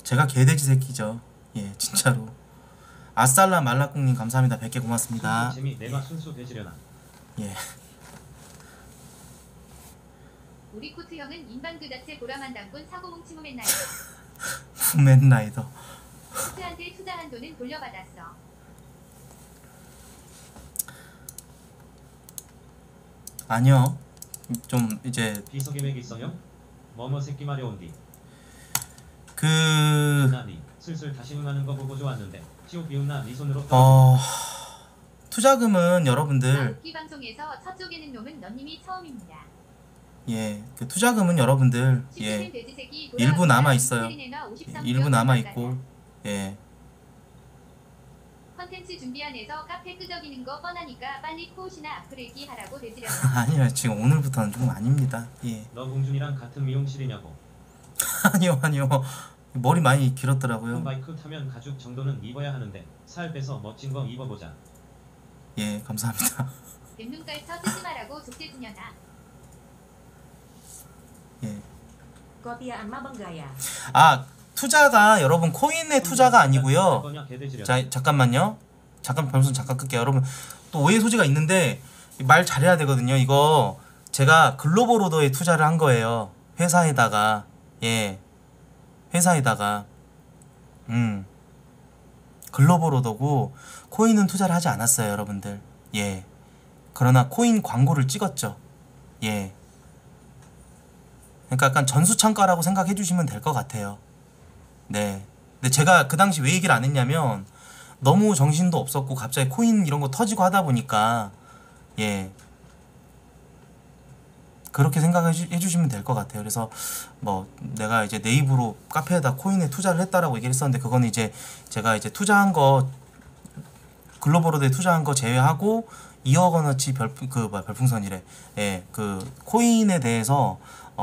제가 개돼지 새끼죠. 예, 진짜로. 아살라 말라꿍님 감사합니다. 100개 고맙습니다. 재미 내가 순수 되지려나. 예. 우리 코트 형은 인방 그 자체 보라만 담군 사고 뭉치 후맨나이더. 후맨라이더. 코트한테 투자한 돈은 돌려받았어. 아니요. 좀 이제 비서 계획 있어요? 뭐뭐 새끼 마려운디. 그 나니 슬슬 다시 응하는 거 보고 좋았는데 지옥 비운나 네 손으로 투자금은 여러분들 이 방송에서 첫 쪼개는 놈은 너님이 처음입니다. 예, 그 투자금은 여러분들 예 일부 남아 있어요. 일부 남아 있고 예. 컨텐츠 준비안에서 카페 끄적이는 거 뻔하니까 빨리 코웃이나 악플읽기 하라고 되지려나. 아니요, 지금 오늘부터는 좀 아닙니다. 예. 너 공준이랑 같은 미용실이냐고. 아니요. 머리 많이 길었더라고요. 바이크 타면 가죽 정도는 입어야 하는데 살 빼서 멋진 거 입어보자. 예, 감사합니다. 뱀눈 깔쳐 쓰지 말라고 족제주녀다. 예. Copia 안마 번가야. 아, 투자가 여러분 코인의 투자가 아니고요. 자, 잠깐만요. 잠깐 끌게요. 여러분 또 오해 소지가 있는데 말 잘해야 되거든요. 이거 제가 글로벌 오더에 투자를 한 거예요. 회사에다가. 예. 회사에다가 글로벌 오더고 코인은 투자를 하지 않았어요, 여러분들. 예. 그러나 코인 광고를 찍었죠. 예. 그러니까 약간 전수창가라고 생각해 주시면 될 것 같아요. 네. 근데 제가 그 당시 왜 얘기를 안 했냐면 너무 정신도 없었고 갑자기 코인 이런 거 터지고 하다 보니까 예. 그렇게 생각해 주시면 될 것 같아요. 그래서 뭐 내가 이제 내 입으로 카페에다 코인에 투자를 했다라고 얘기를 했었는데 그건 이제 제가 이제 투자한 거 글로벌로드에 투자한 거 제외하고 2억 원어치 별풍선이래. 예. 그 코인에 대해서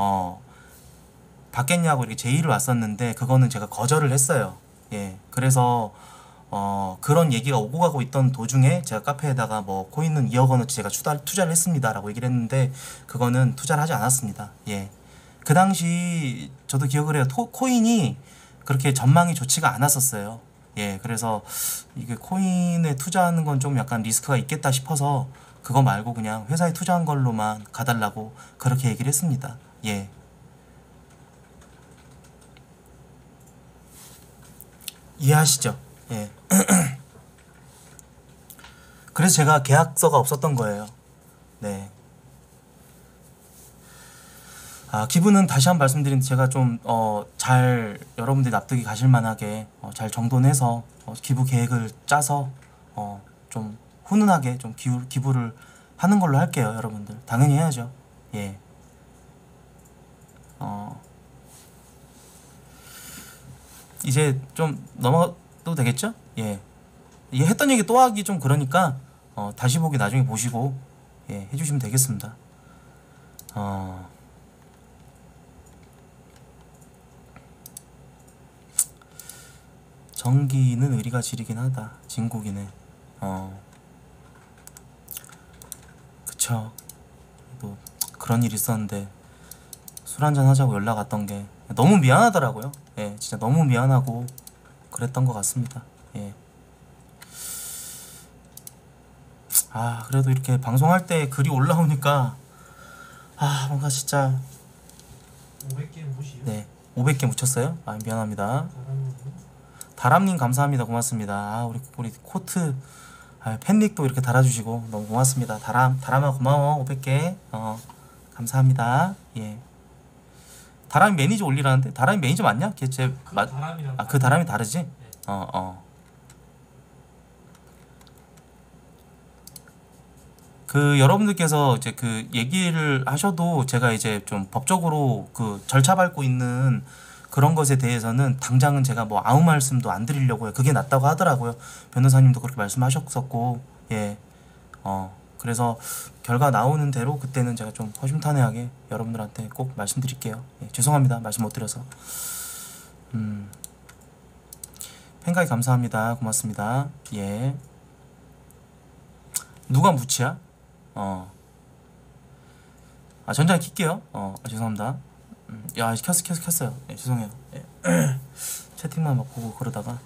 받겠냐고 이렇게 제의를 왔었는데 그거는 제가 거절을 했어요. 예. 그래서 그런 얘기가 오고 가고 있던 도중에 제가 카페에다가 뭐 코인은 2억 원어치 제가 투자를 했습니다 라고 얘기를 했는데 그거는 투자를 하지 않았습니다. 예. 그 당시 저도 기억을 해요. 코인이 그렇게 전망이 좋지가 않았었어요. 예. 그래서 이게 코인에 투자하는 건 좀 약간 리스크가 있겠다 싶어서 그거 말고 그냥 회사에 투자한 걸로만 가달라고 그렇게 얘기를 했습니다. 예. 이해하시죠? 예. 그래서 제가 계약서가 없었던 거예요. 네. 기분은 다시 한 번 말씀드린 제가 좀 잘 여러분들이 납득이 가실 만하게 잘 정돈해서 기부 계획을 짜서 좀 훈훈하게 좀 기부를 하는 걸로 할게요, 여러분들. 당연히 해야죠. 예. 이제 좀 넘어가도 되겠죠? 예. 이게 했던 얘기 또 하기 좀 그러니까 다시 보기 나중에 보시고 예, 해주시면 되겠습니다. 정기는 의리가 지리긴 하다. 진국이네. 그쵸. 또 그런 일이 있었는데 술 한잔 하자고 연락 왔던 게 너무 미안하더라고요. 예, 진짜 너무 미안하고 그랬던 것 같습니다. 예. 그래도 이렇게 방송할 때 글이 올라오니까 뭔가 진짜 500개 무시요? 네, 500개 묻혔어요? 미안합니다. 다람님 감사합니다. 고맙습니다. 우리 코트 팬닉도 이렇게 달아주시고 너무 고맙습니다. 다람아 고마워. 500개 감사합니다. 예. 다람이 매니저 올리라는데 다람이 매니저 맞냐? 그 다람이 다르지? 네. 그 여러분들께서 이제 그 얘기를 하셔도 제가 이제 좀 법적으로 그 절차 밟고 있는 그런 것에 대해서는 당장은 제가 뭐 아무 말씀도 안 드리려고요. 그게 낫다고 하더라고요. 변호사님도 그렇게 말씀하셨었고 예. 그래서 결과 나오는 대로 그때는 제가 좀 허심탄회하게 여러분들한테 꼭 말씀드릴게요. 예, 죄송합니다. 말씀 못 드려서. 팬가이 감사합니다. 고맙습니다. 예. 누가 무치야? 전자를 킬게요. 죄송합니다. 야, 켰어요. 예, 죄송해요. 예. 채팅만 막 보고 그러다가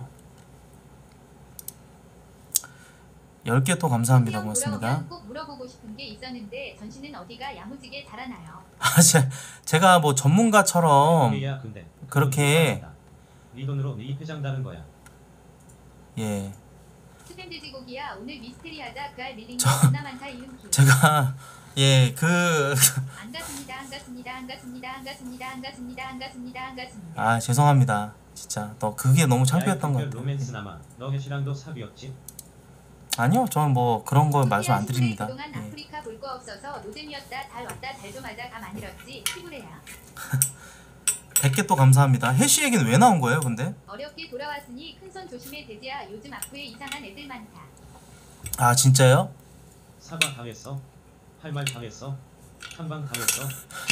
10개 또 감사합니다. 고맙습니다. 돌아오면 꼭 물어보고 싶은 게 있었는데 전시는 어디가 야무지게 잘하나요? 제가 뭐 전문가처럼 그게야 근데 그렇게 네 돈으로 네 회장 다는 거야. 예 스팸 돼지고기야 오늘 미스테리 하자 그 알 밀린 게 겁나 많다 이은키. 제가 예 안 갔습니다 안 갔습니다 안 갔습니다 안 갔습니다 안 갔습니다 안 갔습니다 안 갔습니다. 아 죄송합니다. 진짜 너 그게 너무 창피했던 것 야이 같아요. 로맨스나마 너 해시랑도 사귀었지? 아니요 저는 뭐 그런 거 말씀 안 드립니다. 그동안 예. 아프리카 볼 거 없어서 노잼이었다 잘 왔다 잘 좀 하자 감 안 잃었지 피부래야. 100개 또 감사합니다. 해시 얘기는 왜 나온 거예요 근데? 어렵게 돌아왔으니 큰 손 조심해 돼지야 요즘 아프에 이상한 애들 많다. 아 진짜요? 사과 당했어? 할 말 당했어? 한방 당했어?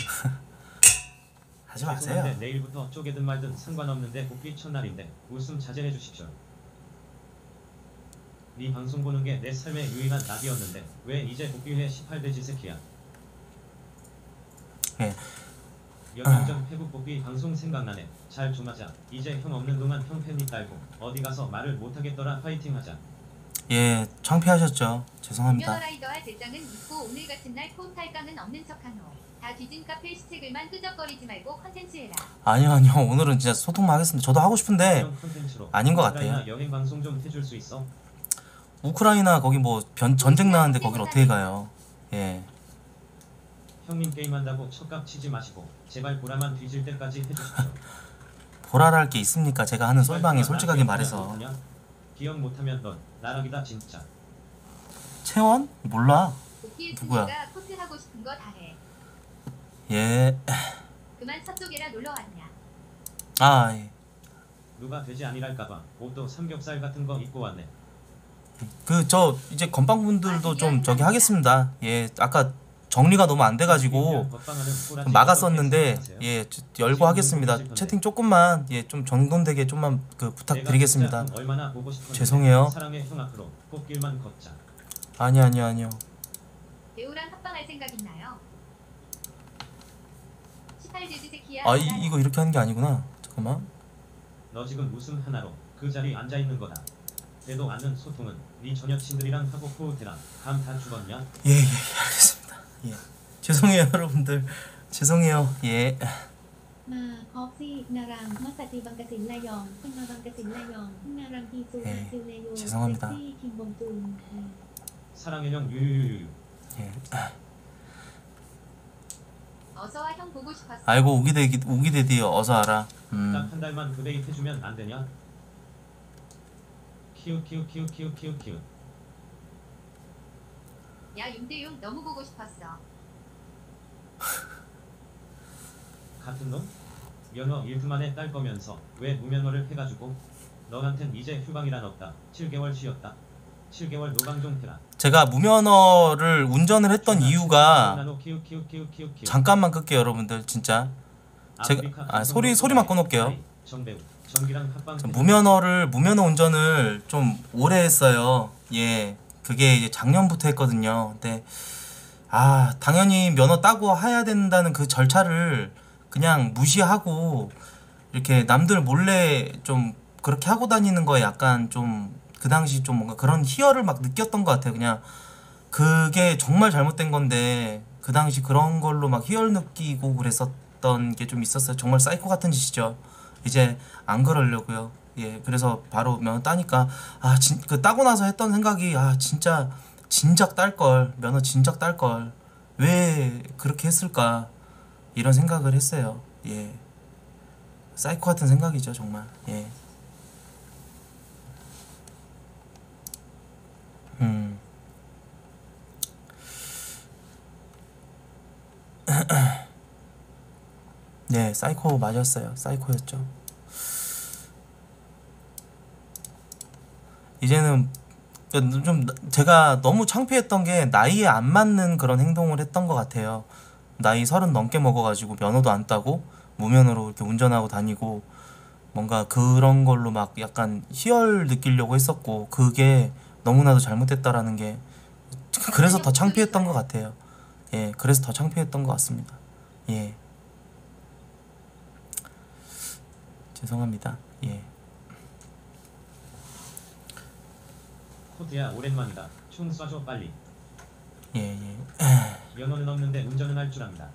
하지 마세요. 죄송한데 내일부터 쪼개든 말든 상관없는데 복귀 첫날인데 웃음 자제해 주십시오. 네 방송 보는 게 내 삶의 유일한 낙이었는데 왜 이제 복귀해 18돼지 새끼야. 예. 연장전 회국 복귀 방송 생각나네. 잘 좀 하자. 이제 형 없는 동안 형 팬이 딸고 어디 가서 말을 못하겠더라. 파이팅 하자. 예 창피하셨죠. 죄송합니다. 유명라이더와 대장은 있고 오늘 같은 날 폰 탈깡은 없는 척하노. 다 뒤진 카페 시책을만 끄적거리지 말고 컨텐츠 해라. 아니요 오늘은 진짜 소통만 하겠습니다. 저도 하고 싶은데 형 콘텐츠로 아닌 것 우크라이나 같아요. 여행 방송 좀 해줄 수 있어? 우크라이나 거기 뭐 전쟁 나는데 거길 어떻게 가요? 예. 형님 게임한다고 척값 치지 마시고 제발 보라만 뒤질 때까지 해주십시오. 보랄할 게 있습니까? 제가 하는 솔방에 솔직하게 말해서. 기억 못하면 넌 나락이다 진짜. 채원? 몰라. 누구야? 복귀했으니까 코트 하고 싶은 거 다 해. 예. 그만 서쪽에라 놀러 왔냐. 아 예. 누가 돼지 아니랄까봐 옷도 삼겹살 같은 거 입고 왔네. 저 이제 건빵분들도 좀 저기 하겠습니다. 예. 아까 정리가 너무 안 돼가지고 막았었는데 예 열고 하겠습니다. 채팅 조금만 예 좀 정돈되게 좀만 그 부탁드리겠습니다. 죄송해요. 사랑의 형 앞으로 꽃길만 걷자. 아니요. 배우랑 합방할 생각 있나요? 18제지 새끼야. 아 이거 이렇게 하는 게 아니구나. 잠깐만. 너 지금 웃음 하나로 그 자리 앉아 있는 거다. 되도 않는 소통은 네 전 여친들이랑 하고 포우테라. 감 다 죽었냐? 예 알겠습니다. 예 죄송해요 여러분들. 죄송해요. 예. มาพอกซี่นารามมัสตีบังกสินลายองคุณมาบังกสินลายองนารามทีซูนาซิลเลโย 죄송합니다. เซ็กซี่คิมบงจุน 사랑의 형 유유유유. 예. 어서와 형 보고 싶었어. 아이고 우기대디 어서 알아. 딱 한 달만 그 데이트 해주면 안 되냐? 키우. 야 윤대용 너무 보고 싶었어. 같은 놈? 면허 1주 만에 딸 거면서 왜 무면허를 해가지고? 너한텐 이제 휴방이란 없다. 7개월 쉬었다. 7개월 노방 좀 해라. 제가 무면허를 운전을 했던 이유가 키우. 잠깐만 끌게요 여러분들 진짜. 제가 소리만 꺼놓을게요. 정배우 정기랑 합방. 무면허 운전을 좀 오래 했어요. 예, 그게 이제 작년부터 했거든요. 근데 당연히 면허 따고 해야 된다는 그 절차를 그냥 무시하고 이렇게 남들 몰래 좀 그렇게 하고 다니는 거에 약간 좀 그 당시 좀 뭔가 그런 희열을 막 느꼈던 것 같아요. 그냥 그게 정말 잘못된 건데 그 당시 그런 걸로 막 희열 느끼고 그랬었던 게 좀 있었어요. 정말 사이코 같은 짓이죠. 이제 안 그러려고요. 예, 그래서 바로 면허 따니까 그 따고 나서 했던 생각이 진짜 진작 딸 걸, 면허 진작 딸 걸, 왜 그렇게 했을까 이런 생각을 했어요. 예, 사이코 같은 생각이죠 정말. 예. 네, 사이코 맞았어요. 사이코였죠. 이제는 좀 제가 너무 창피했던 게 나이에 안 맞는 그런 행동을 했던 것 같아요. 나이 30 넘게 먹어가지고 면허도 안 따고 무면허로 이렇게 운전하고 다니고 뭔가 그런 걸로 막 약간 희열 느끼려고 했었고 그게 너무나도 잘못됐다라는 게 그래서 더 창피했던 것 같아요. 예, 그래서 더 창피했던 것 같습니다. 예. 죄송합니다. 예. 코트야 오랜만이다. 총 쏴줘 빨리. 예, 예. 면허는 없는데 운전은 할 줄 압니다.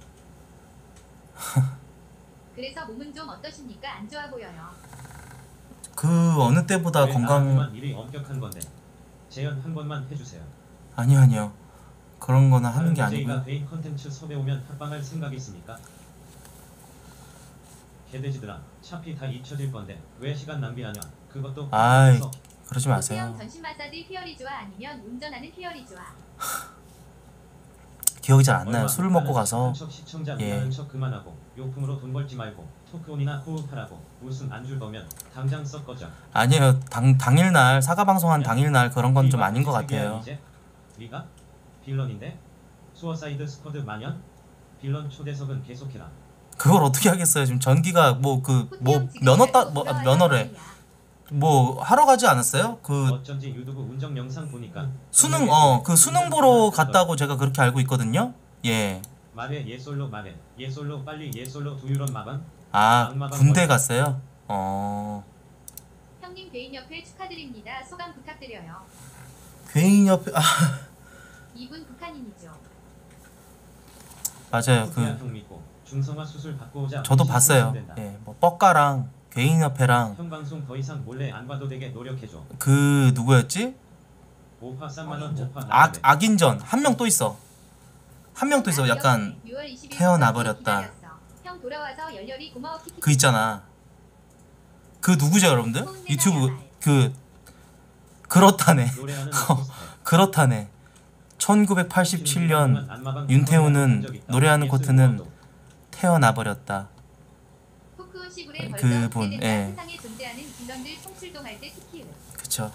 그래서 몸은 좀 어떠십니까? 안 좋아 보여요. 그 어느 때보다 건강 나한테만 일이 엄격한 건데 재연 한 번만 해주세요. 아니요. 그런 거는 하는 게 다른 DJ가 아니고요. 개인 컨텐츠 섭외 오면 합방할 생각 있습니까? 개돼지들아, 차피 다 잊혀질 건데 왜 시간 낭비하냐? 그것도 아이, 콘텐츠에서 그러지 수영 마세요. 전신 마사지 휘어리 좋아 아니면 운전하는 휘어리 좋아. 기억이 잘 안 나요. 얼마 술을 못 먹고 가는 가서. 척 시청자 예. 미안한 척 그만하고 욕품으로 돈 벌지 말고 토크온이나 호흡하라고. 웃음 안 줄 거면 당장 썩 꺼져. 아니에요. 당일날 사과 방송한 당일날 그런 건 좀 네가 아닌 것 무슨 색이야, 같아요. 이제? 네가 빌런인데? 수어사이드 스쿼드 마년? 빌런 초대석은 계속해라. 그걸 어떻게 하겠어요? 지금 전기가 뭐 면허 면허래. 뭐 하러 가지 않았어요? 그 어쩐지 유튜브 운정 영상 보니까 수능 그 수능 보러 갔다고 제가 그렇게 알고 있거든요. 예. 말해 예솔로 말해 예솔로 빨리 예솔로 두유런 마방. 아, 악마방 군대 뭐야? 갔어요? 형님 개인 협회 축하드립니다. 소감 부탁드려요. 괴인 옆에 이분 북한인이죠. 맞아요. 후퇴한 그 형 믿고 중성화 수술 받고 오자. 저도 신고 봤어요. 된다. 예. 뭐 뻑가랑 괴인 협회랑 형 방송 더 이상 몰래 안 봐도 되게 노력해줘. 그 누구였지? 오파 3만원 오파 악 나가래. 악인전 한 명 또 있어. 한 명 또 있어. 약간 6월 20일 태어나버렸다. 기다렸어. 형 돌아와서 열렬히 고마워 키키. 그 있잖아. 그 누구죠, 여러분들? 유튜브 그렇다네. 노래하는 그렇다네. 1987년 윤태우는 노래하는 코트는 태어나버렸다. 토크온 시골에 그 벌써 분, 오래된다. 예. 세상에 존재하는 빌런들 총출동할 때 특히 그쵸.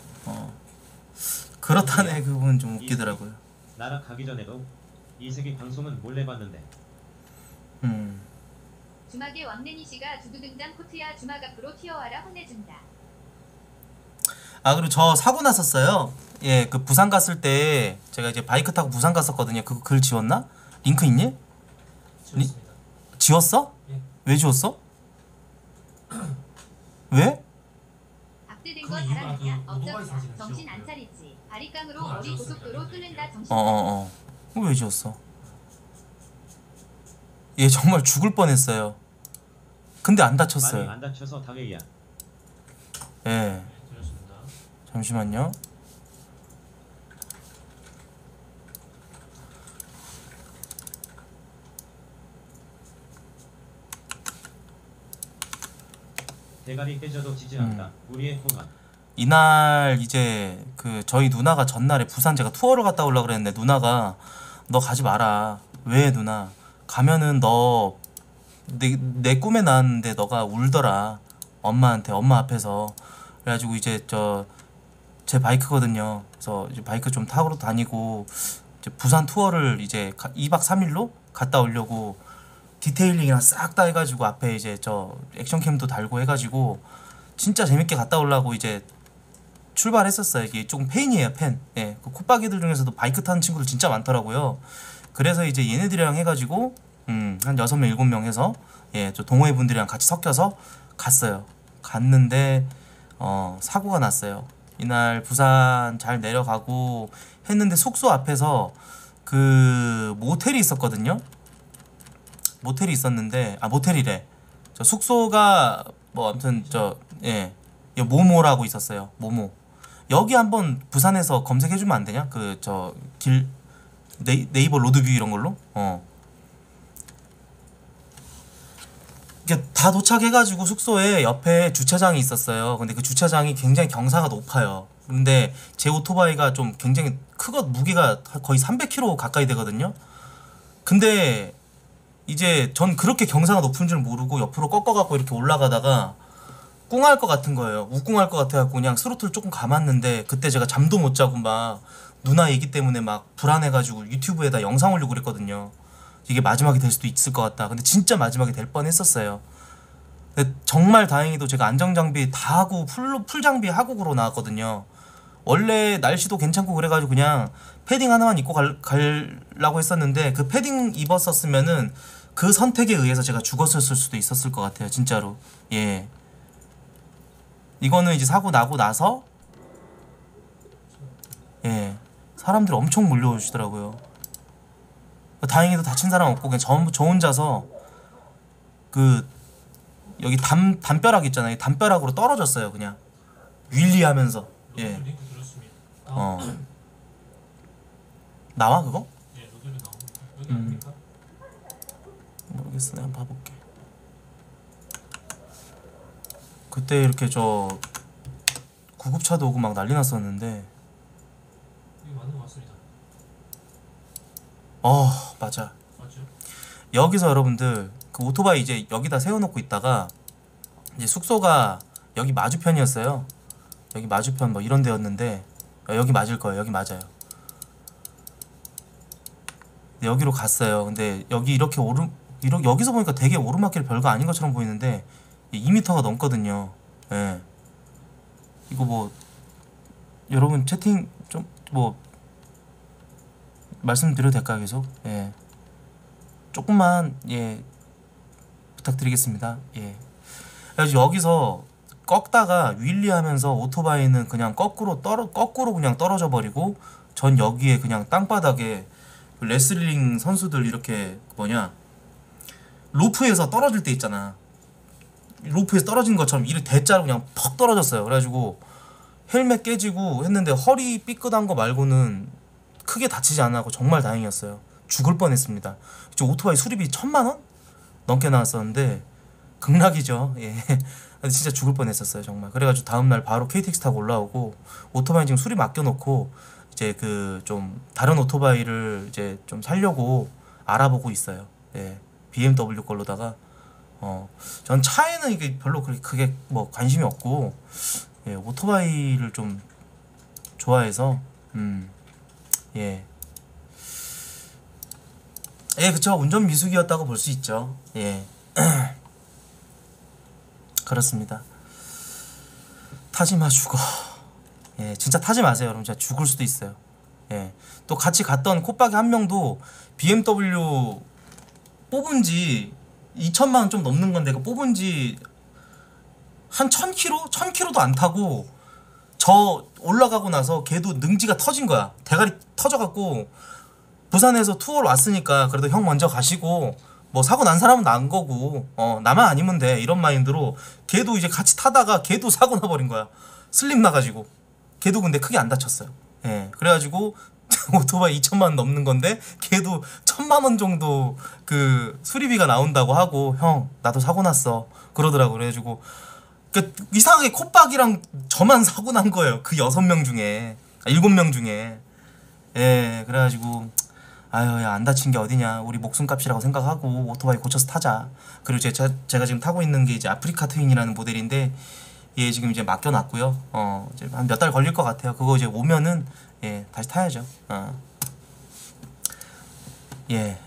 그렇다네. 그분 좀 웃기더라고요. 나라 가기 전에도 이세기 방송은 몰래 봤는데 주막의 왕래니 씨가 두두 등장 코트야 주막 앞으로 튀어와라 혼내준다. 아, 그리고 저 사고 났었어요. 예, 그 부산 갔을 때 제가 이제 바이크 타고 부산 갔었거든요. 그거 글 지웠나? 링크 있니? 지웠습니다. 지웠어? 예. 왜 지웠어? 왜? 박제된 그 거 이유가 자랑이냐? 그 오토바이 업적이야. 사진을 정신 안 지웠고요. 차리지. 바리깡으로 그건 안 어디 지웠습니다. 고속도로 뚫는다 정신. 왜 지웠어? 얘 정말 죽을 뻔했어요. 근데 안 많이 다쳤어요. 안 다쳐서 다행이야. 예. 네, 들었습니다. 잠시만요. 대가리 깨져도 지지 않다. 우리의 호감. 이날 이제 그 저희 누나가 전날에 부산 제가 투어를 갔다 오려고 그랬는데 누나가 너 가지 마라. 왜 누나? 가면은 너 내 꿈에 나왔는데 너가 울더라. 엄마한테 엄마 앞에서. 그래가지고 이제 제 바이크거든요. 그래서 이제 바이크 좀 타고 다니고 이제 부산 투어를 이제 2박 3일로 갔다 오려고 디테일링이랑 싹 다 해가지고 앞에 이제 저 액션캠도 달고 해가지고 진짜 재밌게 갔다 오려고 이제 출발했었어요. 이게 조금 팬이에요, 팬. 예, 그 콧바기들 중에서도 바이크 타는 친구들 진짜 많더라고요. 그래서 이제 얘네들이랑 해가지고 한 6명, 7명 해서 예, 저 동호회 분들이랑 같이 섞여서 갔어요. 갔는데 사고가 났어요. 이날 부산 잘 내려가고 했는데 숙소 앞에서 그 모텔이 있었거든요. 모텔이 있었는데 모텔이래. 저 숙소가 뭐 아무튼 예, 모모라고 있었어요. 모모. 여기 한번 부산에서 검색해주면 안 되냐? 그 네이버 로드뷰 이런 걸로. 이게 다 도착해가지고 숙소에 옆에 주차장이 있었어요. 근데 그 주차장이 굉장히 경사가 높아요. 근데 제 오토바이가 좀 굉장히 무게가 거의 300kg 가까이 되거든요. 근데 이제 전 그렇게 경사가 높은 줄 모르고 옆으로 꺾어갖고 이렇게 올라가다가 꿍할 것 같은 거예요. 우꿍할 것 같아갖고 그냥 스로틀 조금 감았는데 그때 제가 잠도 못 자고 막 누나 얘기 때문에 막 불안해가지고 유튜브에다 영상 올리고 그랬거든요. 이게 마지막이 될 수도 있을 것 같다. 근데 진짜 마지막이 될 뻔했었어요. 근데 정말 다행히도 제가 안전장비 다 하고 풀장비 하국으로 나왔거든요. 원래 날씨도 괜찮고 그래가지고 그냥 패딩 하나만 입고 가려고 했었는데 그 패딩 입었었으면은 그 선택에 의해서 제가 죽었을 수도 있었을 것 같아요. 진짜로. 예. 이거는 이제 사고 나고 나서 예 사람들이 엄청 몰려오시더라고요. 다행히도 다친 사람 없고 그냥 저 혼자서 그 여기 담벼락 있잖아요. 담벼락으로 떨어졌어요. 그냥 윌리하면서. 예. 로드뷰 링크 들었습니다. 나와 그거? 예, 로드뷰 나옵니다. 여기 아닙니까? 모르겠어. 내가 한번 봐볼게. 그때 이렇게 저 구급차도 오고 막 난리 났었는데 여기 맞는 것 같습니다. 맞아. 맞죠? 여기서 여러분들 그 오토바이 이제 여기다 세워놓고 있다가 이제 숙소가 여기 맞은편이었어요. 여기 맞은편 뭐 이런 데였는데 여기 맞을 거예요. 여기 맞아요. 여기로 갔어요. 근데 여기 이렇게 여기서 보니까 되게 오르막길 별거 아닌 것처럼 보이는데 2m가 넘거든요. 예. 이거 뭐 여러분 채팅 좀 뭐 말씀드려도 될까요? 계속? 예. 조금만 예 부탁드리겠습니다. 예. 그래서 여기서 꺾다가 윌리하면서 오토바이는 그냥 거꾸로 그냥 떨어져 버리고 전 여기에 그냥 땅바닥에 그 레슬링 선수들 이렇게 뭐냐 로프에서 떨어질 때 있잖아. 로프에서 떨어진 것처럼 이를 대자로 그냥 퍽 떨어졌어요. 그래가지고 헬멧 깨지고 했는데 허리 삐끗한 거 말고는 크게 다치지 않았고 정말 다행이었어요. 죽을 뻔했습니다. 저 오토바이 수리비 1,000만 원 넘게 나왔었는데 극락이죠. 예. 근데 진짜 죽을 뻔했었어요 정말. 그래가지고 다음날 바로 KTX 타고 올라오고 오토바이 지금 수리 맡겨놓고 이제 그 좀 다른 오토바이를 이제 좀 살려고 알아보고 있어요. 예. BMW 걸로다가 전 차에는 이게 별로 그렇게 크게 뭐 관심이 없고 예, 오토바이를 좀 좋아해서 예. 예, 그쵸. 운전 미숙이었다고 볼 수 있죠. 예. 그렇습니다. 타지 마 죽어. 예, 진짜 타지 마세요. 여러분 진짜 죽을 수도 있어요. 예. 또 같이 갔던 콧박이 한 명도 BMW 뽑은 지 2천만 원 좀 넘는 건데 그 뽑은 지 한 1000km? 1000km도 안 타고 저 올라가고 나서 걔도 능지가 터진 거야. 대가리 터져갖고 부산에서 투어를 왔으니까 그래도 형 먼저 가시고 뭐 사고 난 사람은 난 거고 나만 아니면 돼 이런 마인드로 걔도 이제 같이 타다가 걔도 사고 나버린 거야. 슬립 나가지고 걔도 근데 크게 안 다쳤어요. 예, 그래가지고 오토바이 2천만 원 넘는 건데 걔도 1,000만 원 정도 그 수리비가 나온다고 하고 형 나도 사고 났어 그러더라고. 그래가지고 그 이상하게 콧박이랑 저만 사고 난 거예요. 그 6명 중에 7명 중에. 예, 그래가지고 아유 야 안 다친 게 어디냐 우리 목숨값이라고 생각하고 오토바이 고쳐서 타자. 그리고 제가 지금 타고 있는 게 이제 아프리카 트윈이라는 모델인데 얘 지금 이제 맡겨놨고요. 이제 한 몇 달 걸릴 것 같아요. 그거 이제 오면은 예 다시 타야죠. 예.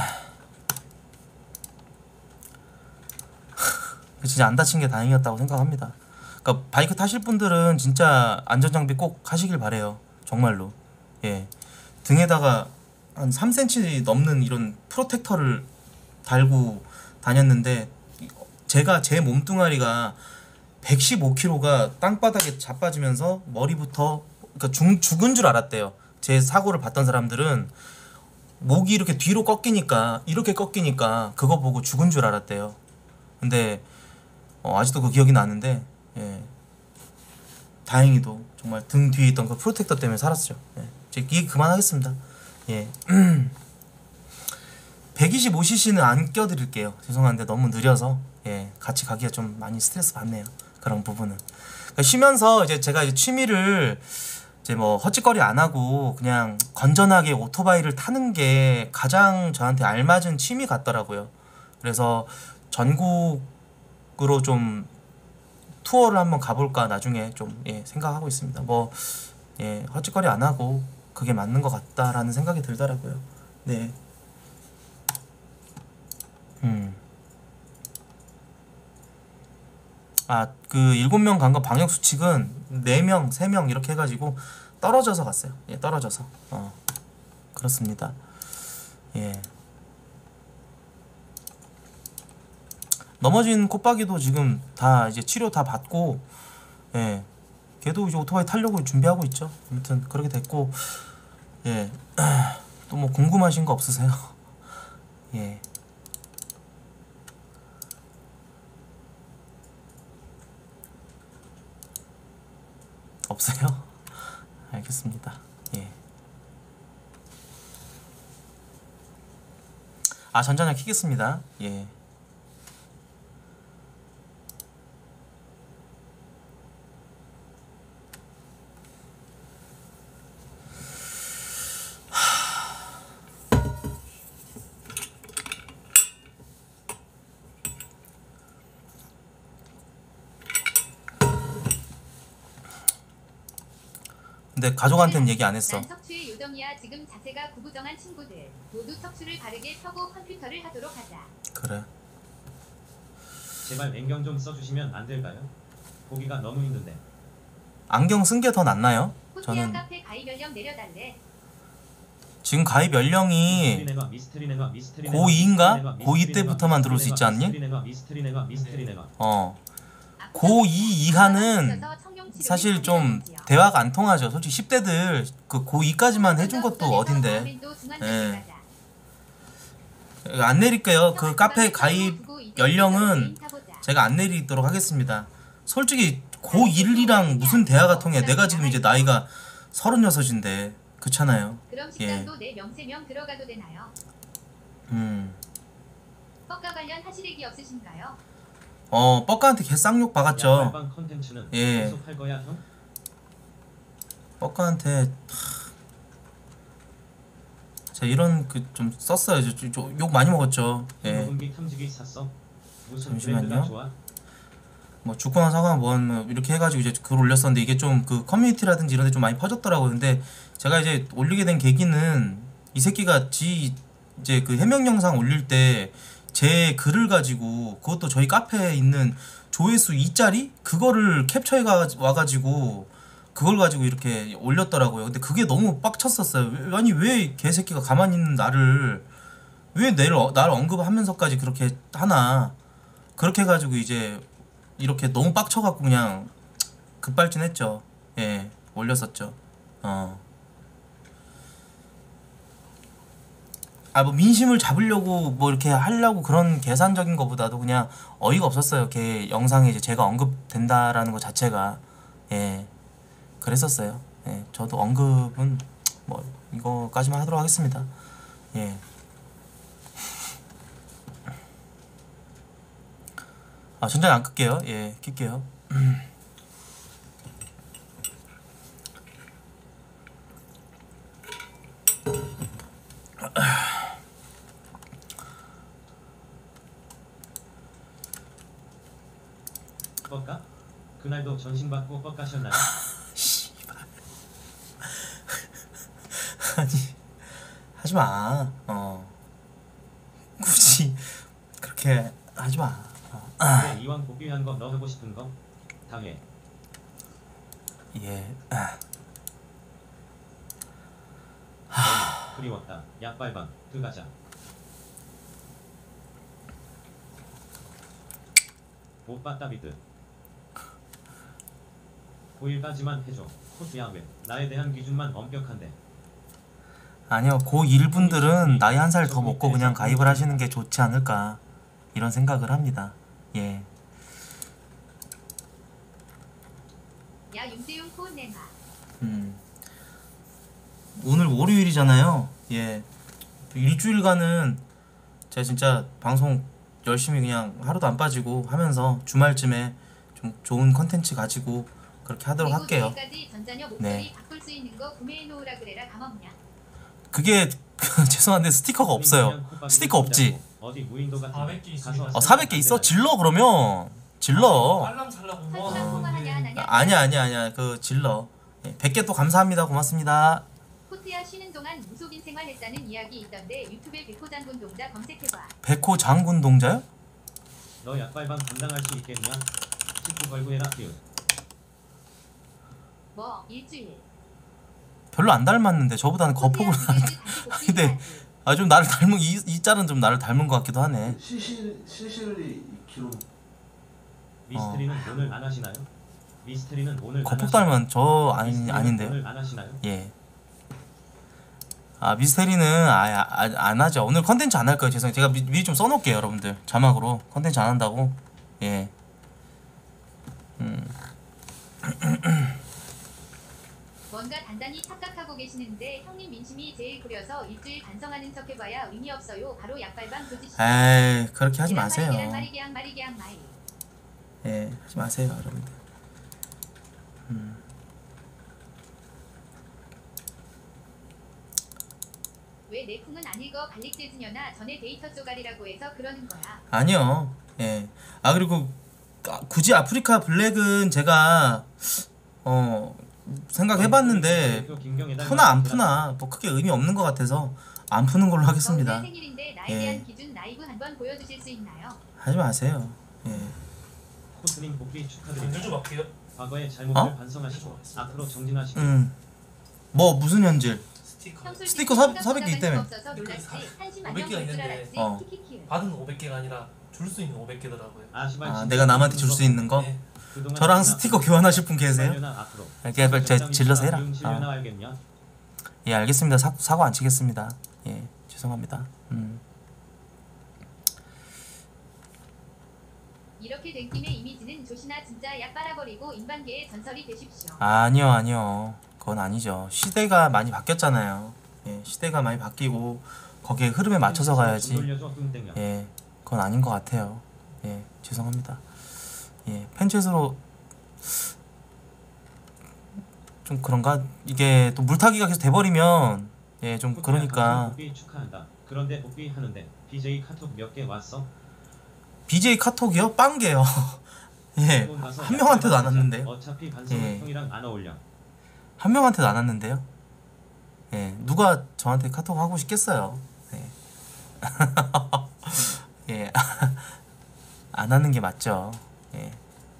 진짜 안 다친 게 다행이었다고 생각합니다. 그러니까 바이크 타실 분들은 진짜 안전장비 꼭 하시길 바래요. 정말로. 예. 등에다가 한 3cm 넘는 이런 프로텍터를 달고 다녔는데 제가 제 몸뚱아리가 115kg가 땅바닥에 자빠지면서 머리부터 그러니까 죽은 줄 알았대요. 제 사고를 봤던 사람들은 목이 이렇게 뒤로 꺾이니까 이렇게 꺾이니까 그거 보고 죽은 줄 알았대요. 근데 아직도 그 기억이 나는데 예. 다행히도 정말 등 뒤에 있던 그 프로텍터 때문에 살았죠. 예. 이제 이 그만하겠습니다. 예. 125cc는 안 껴드릴게요. 죄송한데 너무 느려서 예. 같이 가기가 좀 많이 스트레스 받네요. 그런 부분은. 그러니까 쉬면서 이제 제가 이제 취미를 이제 뭐 헛짓거리 안 하고 그냥 건전하게 오토바이를 타는 게 가장 저한테 알맞은 취미 같더라고요. 그래서 전국으로 좀 투어를 한번 가볼까 나중에 좀 예, 생각하고 있습니다. 뭐 예, 헛짓거리 안 하고 그게 맞는 것 같다라는 생각이 들더라고요. 네. 그 7명 간 거 방역 수칙은 4명, 3명 이렇게 해가지고 떨어져서 갔어요. 예, 떨어져서. 그렇습니다. 예. 넘어진 콧박이도 지금 다 이제 치료 다 받고 예. 걔도 이제 오토바이 타려고 준비하고 있죠. 아무튼 그렇게 됐고, 예. 또 뭐 궁금하신 거 없으세요? 예. 없어요? 알겠습니다. 예. 아, 전자녀 키겠습니다. 예. 근데 가족한테는 얘기 안 했어. 난 척추의 요정이야. 지금 자세가 구부정한 친구들 모두 척추를 바르게 펴고 컴퓨터를 하도록 하자. 그래. 제발 안경 좀 써주시면 안 될까요? 보기가 너무 힘든데. 안경 쓴 게 더 낫나요? 코트야 저는 카페 가입 연령 내려달래. 지금 가입 연령이 고2인가? 고2 때부터만 들어올 수 있지 않니? 고2 이하는 사실 좀 대화가 안 통하죠. 솔직히 10대들 그 고2까지만 해준 것도 어딘데. 예. 안 내릴게요. 그 카페 가입 연령은 제가 안 내리도록 하겠습니다. 솔직히 고1이랑 무슨 대화가 통해. 내가 지금 이제 나이가 36인데 그렇잖아요. 그럼 식당도 내 명세명 들어가도 되나요? 뻑가 관련 하실 얘기 없으신가요? 뻑가한테 개 쌍욕 박았죠. 컨텐츠는 예. 계속 할 거야, 형? 뻑가한테 제가 이런 그 좀 썼어요. 욕 많이 먹었죠. 예. 녹음기 탐지기 샀어? 무슨 잠시만요. 브랜드가 좋아? 뭐 죽거나 사거나 뭐 이렇게 해가지고 이제 글 올렸었는데 이게 좀 그 커뮤니티라든지 이런 데 좀 많이 퍼졌더라고요. 근데 제가 이제 올리게 된 계기는 이 새끼가 이제 그 해명 영상 올릴 때 제 글을 가지고 그것도 저희 카페에 있는 조회수 2짜리 그거를 캡처해 와가지고 그걸 가지고 이렇게 올렸더라고요. 근데 그게 너무 빡쳤었어요. 아니 왜 개새끼가 가만히 있는 나를 왜 나를 언급하면서까지 그렇게 하나. 그렇게 해가지고 이제 이렇게 너무 빡쳐갖고 그냥 급발진했죠. 예, 올렸었죠. 뭐 민심을 잡으려고 뭐 이렇게 하려고 그런 계산적인 것보다도 그냥 어이가 없었어요. 걔 영상에 이제 제가 언급된다라는 것 자체가. 예, 그랬었어요. 예, 저도 언급은 뭐 이거까지만 하도록 하겠습니다. 예. 전자는 안 끌게요. 예, 킬게요. 뻑가? 그날도 전신받고 뻑가셨나요? 씨발. 아니, 하지마. 굳이 그렇게 하지마. 근데 이왕 복귀한 거 너 하고 싶은 거? 당해. 예. 그리웠다. 약발방 들어가자. 못 봤다 비드. 9일까지만 해줘. 코트야 왜? 나에 대한 기준만 엄격한데. 아니요, 고1 분들은 나이 한 살 더 먹고 그냥 가입을 하시는 게 좋지 않을까 이런 생각을 합니다. 예. 야 윤재용 폰 내놔. 오늘 월요일이잖아요. 예. 일주일간은 제가 진짜 방송 열심히 그냥 하루도 안 빠지고 하면서 주말쯤에 좀 좋은 컨텐츠 가지고 그렇게 하도록 할게요. 내일까지 전자녀 목소리 네. 바꿀 수 있는 거 구매해 놓으라 그래라 감없냐. 그게 죄송한데 스티커가 없어요. 스티커 없지? 어디 무인도 같은 400개 있습니다. 400개 있어? 질러 그러면. 질러. 알람살라고 뭐 설마 하는 통화하냐 안 건데. 하냐. 아니야. 그 질러. 100개 또 감사합니다. 고맙습니다. 코트야 쉬는 동안 무속인 생활했다는 이야기 있던데 유튜브에 백호장군 동자 검색해봐. 백호 장군 동자요? 너 약발방 감당할 수 있겠냐? 19 걸고 해라 키우. 뭐 일주일. 별로 안 닮았는데 저보다는 거폭으로 근데 좀 나를 닮은 이 짤은 좀 나를 닮은 것 같기도 하네. 시실이 2kg. 미스트리는 오늘 안 하시나요? 미스테리는 오늘 거북 닮은 저 아닌데요. 오늘 안 하시나요? 예. 아 미스테리는 안 하죠. 오늘 컨텐츠 안 할 거예요. 죄송해요. 제가 미리 좀 써놓을게요, 여러분들. 자막으로 컨텐츠 안 한다고. 예. 뭔가 단단히 착각하고 계시는데 형님 민심이 제일 구려서 일주일 반성하는 척해봐야 의미 없어요. 바로 약발방 조지시. 에이 그렇게 하지 마세요. 계란 말이 그냥 마이. 예, 하지 마세요, 여러분들. 왜 내 풍은 안 읽어 발릭 재즈녀나 전에 데이터 쪼가리라고 해서 그러는 거야. 아니요. 예. 아 그리고 굳이 아프리카 블랙은 제가 생각해봤는데 푸나 안 푸나 뭐 크게 의미 없는 것 같아서 안 푸는 걸로 하겠습니다. 내 생일인데 나에 예. 대한 기준 라이브 한번 보여주실 수 있나요? 하지 마세요. 예. 코스님 복귀 전주 좀 축하드립니다. 할게요. 과거의 잘못을 어? 반성하시고 앞으로 정진하시고 뭐 무슨 현질? 스티커. 스티커 400개 있다며. 없어서 놀랐지. 한심 안녕 500개가 볼줄 있는데, 알았지. 어. 키키키. 받은 500개가 아니라 줄 수 있는 500개더라고요. 아 내가 남한테 줄 수 있는 거? 네. 저랑 스티커 교환하실 분 계세요? 이렇게 제 질러서 해라. 알겠냐? 예 알겠습니다. 사고 안 치겠습니다. 예 죄송합니다. 이렇게 된 김에 이미지는 조시나 진짜 약 빨아버리고 인반계의 전설이 되십시오. 아니요 그건 아니죠. 시대가 많이 바뀌었잖아요. 예 시대가 많이 바뀌고 거기에 흐름에 맞춰서 가야지. 예 그건 아닌 것 같아요. 예 죄송합니다. 예 팬챗으로 좀 그런가? 이게 또 물타기가 계속 돼버리면 예 좀 그러니까. 복귀 축하한다. 그런데 복귀하는데 BJ 카톡 몇 개 왔어? BJ 카톡이요? 빵개요. 예. 한 명한테도 안 왔는데요. 어차피 반성은 예. 형이랑 안 어울려. 한 명한테도 안 왔는데요. 예. 누가 저한테 카톡 하고 싶겠어요. 예. 예. 안 하는 게 맞죠. 예.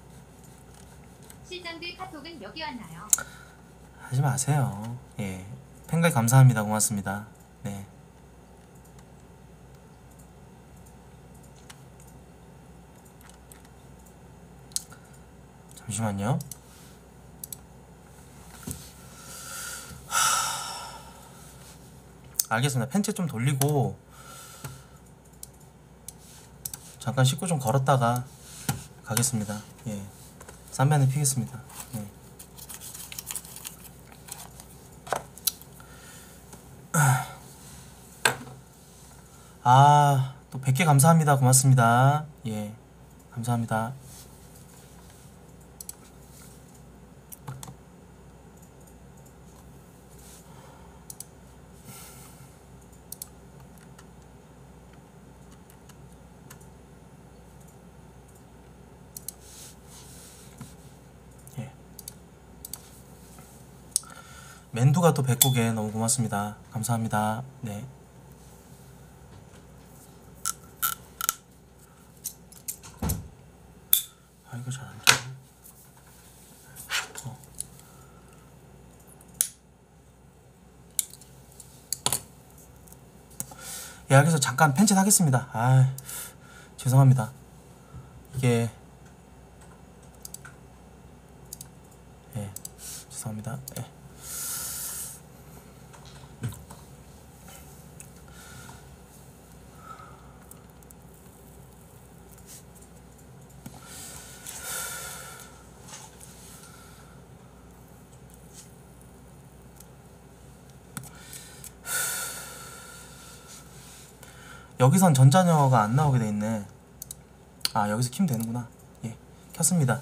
실장들 카톡은 몇 개 왔나요? 하지 마세요. 예. 팬가이 감사합니다. 고맙습니다. 네. 잠시만요. 알겠습니다. 팬츠 좀 돌리고 잠깐 씻고 좀 걸었다가 가겠습니다. 예. 쌈배 한대 피겠습니다. 예. 아, 또 100개 감사합니다. 고맙습니다. 예. 감사합니다. 예. 맨두가 또 100곡에 너무 고맙습니다. 감사합니다. 네. 아 이거 잘 안 돼. 예, 여기서 잠깐 팬츠 하겠습니다. 아, 죄송합니다. 이게 예, 죄송합니다. 예. 여기선 전자녀가 안 나오게 돼 있네. 아 여기서 키면 되는구나. 예, 켰습니다.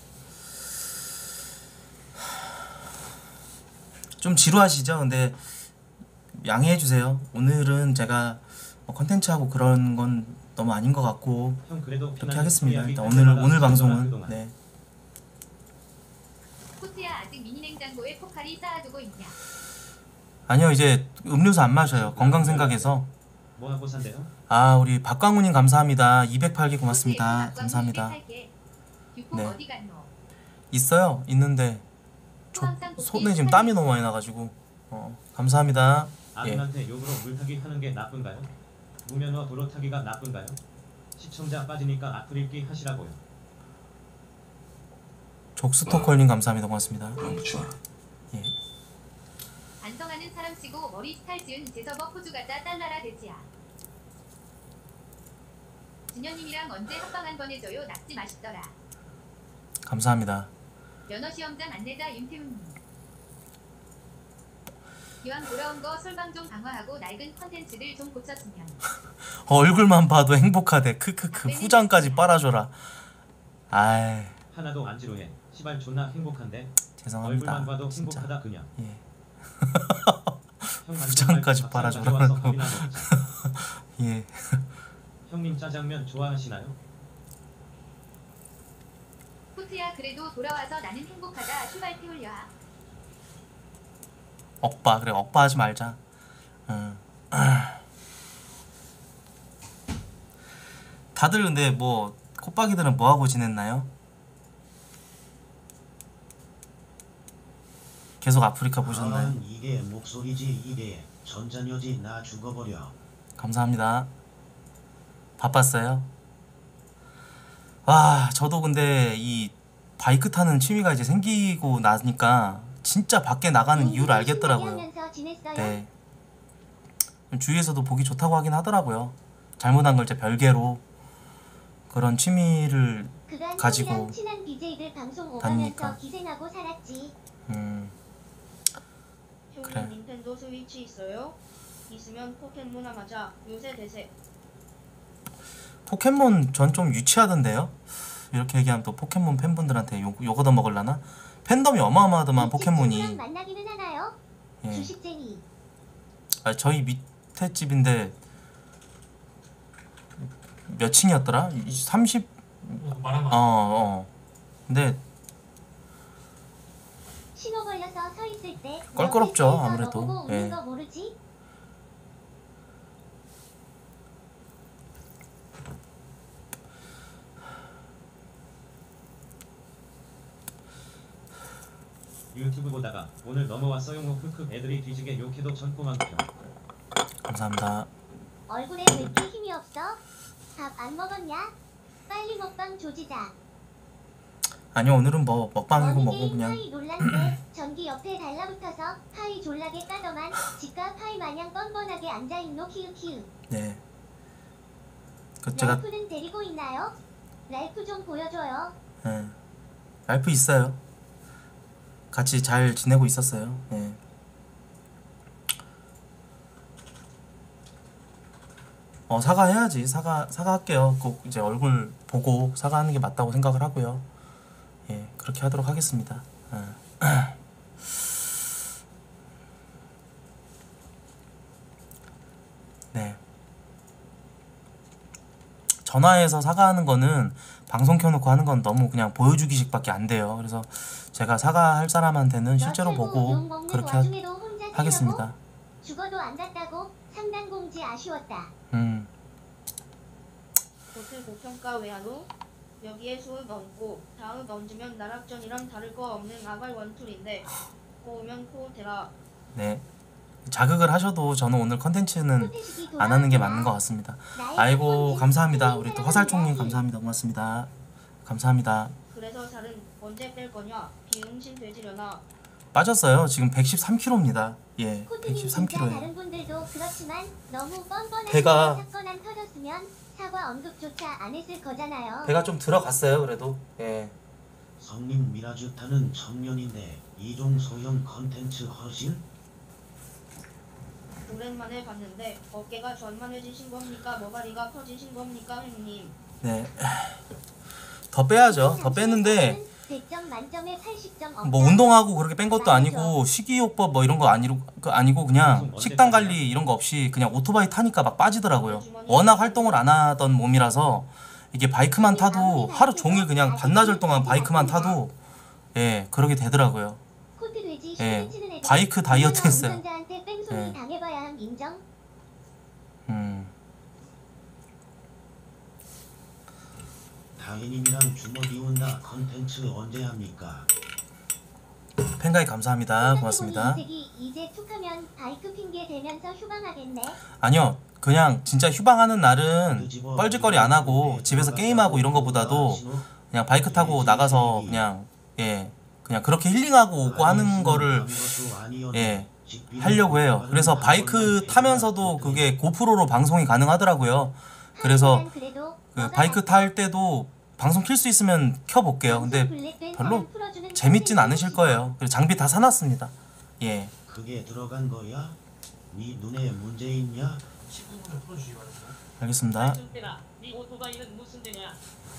좀 지루하시죠? 근데 양해해 주세요. 오늘은 제가 컨텐츠하고 그런 건 너무 아닌 것 같고 형 그래도 이렇게 하겠습니다. 일단 오늘 방송은 네. 코트야 아직 미니 냉장고에 포칼이 쌓아두고 있냐? 아니요 이제 음료수 안 마셔요. 건강 생각해서. 뭐 하고 산대요? 아 우리 박광우님 감사합니다. 208개 고맙습니다. 코트에 감사합니다. 유품 네. 어디 갔노? 있어요. 있는데 손에 지금 땀이 너무 많이 나가지고 감사합니다. 예. 아들한테 욕으로 물타기 하는 게 나쁜가요? 무면허 도로 타기가 나쁜가요? 시청자 빠지니까 악플 읽기 하시라고요. 족스토컬님 감사합니다. 고맙습니다. 예. 반성하는 사람치고 머리 스타일 지은 제서버 포즈 같다 달라라 대지야. 진현님이랑 언제 합방 한번 해줘요. 낙지 맛있더라. 감사합니다. 면허 시험장 안내자 윤태훈님. 기왕 돌아온 거 솔방 좀 강화하고 낡은 컨텐츠들 좀 고쳤으면. 얼굴만 봐도 행복하대. 크크크. 후장까지 빨아줘라. 아이, 하나도 안 지루해. 시발 존나 행복한데. 죄송합니다. 얼굴만 봐도 진짜. 행복하다 그냥. 예. 형 후장까지 반성할 빨아줘라. 가져와서 밥이나 먹자. 예. 형님 짜장면 좋아하시나요? 포트야 그래도 돌아와서 나는 행복하다. 휴발 태울려. 억바. 그래, 억바 하지 말자. 응. 다들 근데 뭐 콧박이들은 뭐 하고 지냈나요? 계속 아프리카 보셨나요? 이게 목소리지 이게 전자녀지 나 죽어버려. 감사합니다. 바빴어요? 와, 저도 근데 이 바이크 타는 취미가 이제 생기고 나니까 진짜 밖에 나가는 이유를 알겠더라고요. 네. 주위에서도 보기 좋다고 하긴 하더라고요. 잘못한 걸 이제 별개로 그런 취미를 가지고 친한 BJ들 방송 다니니까. 오가면서 기생하고 살았지. 그래. 형님 닌텐도 스위치 있어요? 있으면 포켓몬 하자. 요새 대세. 포켓몬 전 좀 유치하던데요? 이렇게 얘기하면 또 포켓몬 팬분들한테 욕 얻어 먹을라나? 팬덤이 어마어마하더만 포켓몬이. 만나기는 하나요? 예. 주식쟁이. 아, 저희 밑에 집인데 몇 층이었더라? 30? 말하면 근데 신호 걸려서 서 있을 때 껄끄럽죠, 옆에 차에서 아무래도. 너 보고 웃는 예. 거 모르지? 유튜브 보다가 오늘 넘어왔어요. 흑흑 애들이 뒤지게 욕해도 전꼬만큼. 감사합니다. 얼굴에 왜 이렇게 힘이 없어? 밥 안 먹었냐? 빨리 먹방 조지자. 아니요, 오늘은 뭐 먹방이고 뭐고 게임 그냥 파이 놀란데 전기 옆에 달라붙어서 파이 졸라게 까더만 지가 파이 마냥 뻔뻔하게 앉아있노 키우키우. 네. 그 제가 랄프는 데리고 있나요? 랄프 좀 보여줘요. 랄프 있어요. 같이 잘 지내고 있었어요. 예. 사과해야지. 사과할게요. 꼭 이제 얼굴 보고 사과하는 게 맞다고 생각을 하고요. 예, 그렇게 하도록 하겠습니다. 네. 전화해서 사과하는 거는 방송 켜놓고 하는 건 너무 그냥 보여주기식밖에 안 돼요. 그래서 제가 사과할 사람한테는 실제로 보고 그렇게 하겠습니다. 죽어도 안 갔다고 상단 공지 아쉬웠다. 호텔 고평가 외환후 여기에 수을 얹고 다음 얹으면 나락전이랑 다를 거 없는 아발 원툴인데 고우면 코우테라. 네. 자극을 하셔도 저는 오늘 컨텐츠는 안 하는 게 맞는 것 같습니다. 아이고, 감사합니다. 우리 또 화살총님 감사합니다. 고맙습니다. 감사합니다. 그래서 살은 언제 뺄 거냐? 비응신 되지려나? 빠졌어요. 지금 113kg입니다. 예, 코트님 진짜 113kg예요. 다른 분들도 그렇지만 너무 뻔뻔하게 배가- 사건 안 터졌으면 사과 언급조차 안 했을 거잖아요. 배가 좀 들어갔어요. 그래도. 예. 성님 미라주타는 청년인데 이종 소형 컨텐츠 허실? 오랜만에 봤는데 어깨가 전만해지신 겁니까? 머가리가 커지신 겁니까? 형님. 네. 더 빼야죠. 더 빼는데 100점 만점에 80점 뭐 운동하고 그렇게 뺀 것도 아니고 식이요법 뭐 이런 거 아니고 그냥 식단 관리 이런 거 없이 그냥 오토바이 타니까 막 빠지더라고요. 워낙 활동을 안 하던 몸이라서 이게 바이크만 타도 하루 종일 그냥 반나절 동안 바이크만 타도 예, 그러게 되더라고요. 코트돼지 예, 시즌 애들 바이크 다이어트 했어요. 운전자한테 뺑소니 예. 당해봐야 함 인정? 다혜님이랑 주먹이 온다 컨텐츠 언제 합니까? 팬가입 감사합니다. 고맙습니다. 인색이 이제 툭하면 바이크 핑계 대면서 휴방하겠네. 아니요, 그냥 진짜 휴방하는 날은 뻘짓거리 안 하고 집에서 게임하고 이런 거보다도 그냥 바이크 타고 나가서 그냥 예, 그냥 그렇게 힐링하고 오고 하는 거를 예, 하려고 해요. 그래서 바이크 타면서도 그게 고프로로 방송이 가능하더라고요. 그래서 그 바이크 탈 때도 방송 킬 수 있으면 켜볼게요. 근데 별로 재밌진 않으실 거예요. 그래서 장비 다 사놨습니다. 예. 그게 들어간 거야? 네 눈에 문제 있냐? 19분을 풀어주시기 바랍니다. 알겠습니다. 네 오토바이는 무슨 데냐?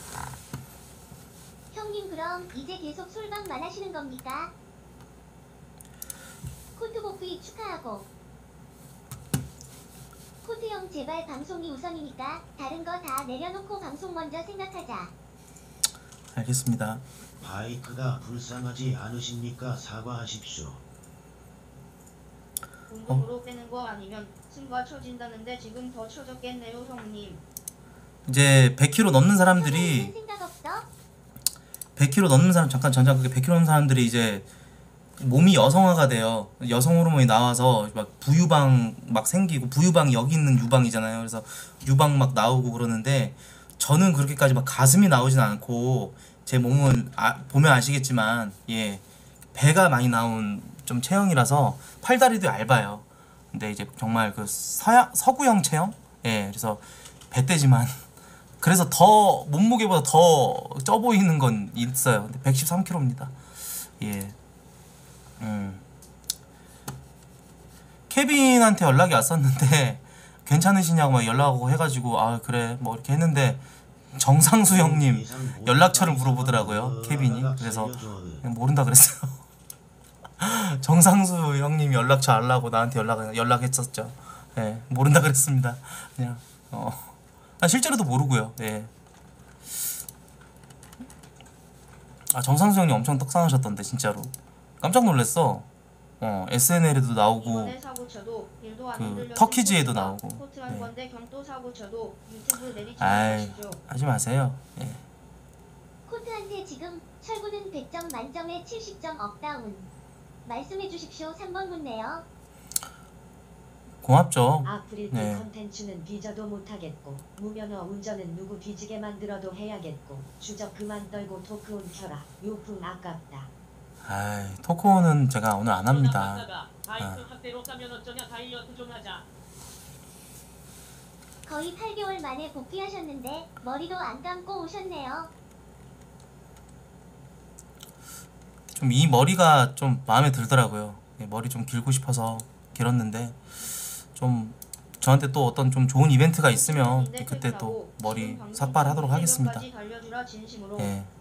형님 그럼 이제 계속 솔방만 하시는 겁니까? 코트고프이 축하하고. 코트 형 제발 방송이 우선이니까 다른 거 다 내려놓고 방송 먼저 생각하자. 알겠습니다. 바이크가 불쌍하지 않으십니까? 사과하십시오. 운동으로 빼는 거 아니면 승과 쳐진다는데 지금 더 쳐졌겠네요 형님. 이제 100kg 넘는 사람들이 형은 생각 없어? 100kg 넘는 사람 잠깐 전장 그게 100kg 넘는 사람들이 이제 몸이 여성화가 돼요. 여성 호르몬이 나와서 막 부유방 막 생기고 부유방이 여기 있는 유방이잖아요. 그래서 유방 막 나오고 그러는데 저는 그렇게까지 막 가슴이 나오진 않고 제 몸은 보면 아시겠지만 예 배가 많이 나온 좀 체형이라서 팔다리도 얇아요. 근데 이제 정말 그 서구형 체형? 예 그래서 배때지만 그래서 더 몸무게보다 더 쪄 보이는 건 있어요. 근데 113kg입니다. 예. 케빈한테 연락이 왔었는데 괜찮으시냐고 막 연락하고 해가지고 아 그래 뭐 이렇게 했는데 정상수 형님 연락처를 물어보더라고요 케빈이. 그래서 그냥 모른다 그랬어요. 정상수 형님 연락처 알라고 나한테 연락했었죠. 예 모른다 그랬습니다. 그냥 실제로도 모르고요. 예. 아 정상수 형님 엄청 떡상하셨던데 진짜로 깜짝 놀랐어. SNL에도 나오고 이번에 사고 쳐도 일도 안 흔들려서 터키즈에도 나오고. 코트 한 네. 건데 경또 사고 쳐도 유튜브 내리지 아이 마시죠. 하지 마세요. 예. 코트한테 지금 철구는 100점 만점에 70점 업다운. 말씀해 주십시오. 3번 묻네요. 고맙죠. 아프릴 네. 때 컨텐츠는 빚어도 못하겠고 무면허 운전은 누구 빚지게 만들어도 해야겠고 주저 그만 떨고 토크온 켜라. 요풍 아깝다. 아이 토크온은 제가 오늘 안 합니다. 바이크 학대로 싸면 어쩌냐 다이어트 좀 하자. 거의 8개월 만에 복귀하셨는데 머리도 안 감고 오셨네요. 좀 이 머리가 좀 마음에 들더라고요. 예, 머리 좀 길고 싶어서 길었는데 좀 저한테 또 어떤 좀 좋은 이벤트가 있으면 그때 또 머리 삭발하도록 하겠습니다. 달려주라 진심으로. 예.